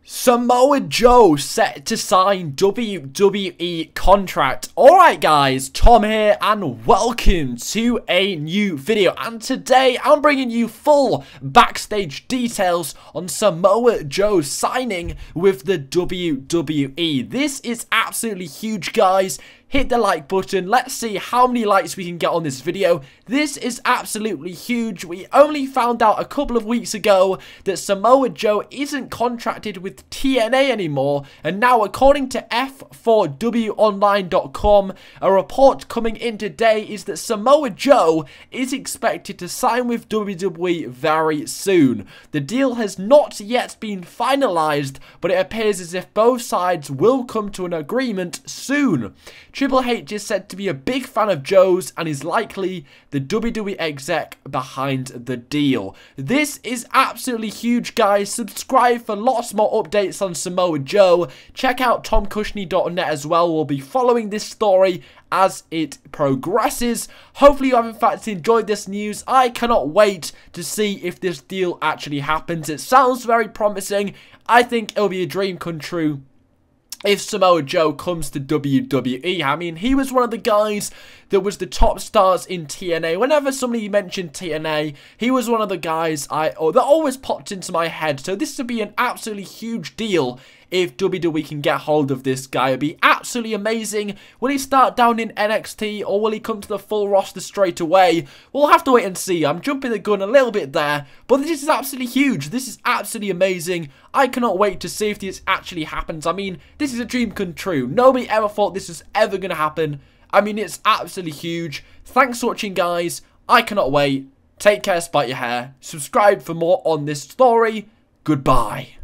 Samoa Joe set to sign WWE contract. Alright guys, Tom here and welcome to a new video, and today I'm bringing you full backstage details on Samoa Joe signing with the WWE. This is absolutely huge guys. Hit the like button. Let's see how many likes we can get on this video. This is absolutely huge. We only found out a couple of weeks ago that Samoa Joe isn't contracted with TNA anymore, and now according to F4WOnline.com, a report coming in today is that Samoa Joe is expected to sign with WWE very soon. The deal has not yet been finalized, but it appears as if both sides will come to an agreement soon. Triple H is said to be a big fan of Joe's and is likely the WWE exec behind the deal. This is absolutely huge guys. Subscribe for lots more updates on Samoa Joe. Check out TomCushnie.net as well. We'll be following this story as it progresses. Hopefully you have in fact enjoyed this news. I cannot wait to see if this deal actually happens. It sounds very promising. I think it'll be a dream come true if Samoa Joe comes to WWE. I mean, he was one of the guys that was the top stars in TNA. Whenever somebody mentioned TNA, he was one of the guys that always popped into my head. So this would be an absolutely huge deal if WWE can get hold of this guy. It'd be absolutely amazing. Will he start down in NXT or will he come to the full roster straight away? We'll have to wait and see. I'm jumping the gun a little bit there, but this is absolutely huge. This is absolutely amazing. I cannot wait to see if this actually happens. I mean, this is a dream come true. Nobody ever thought this was ever going to happen. I mean, it's absolutely huge. Thanks for watching, guys. I cannot wait. Take care, spite your hair. Subscribe for more on this story. Goodbye.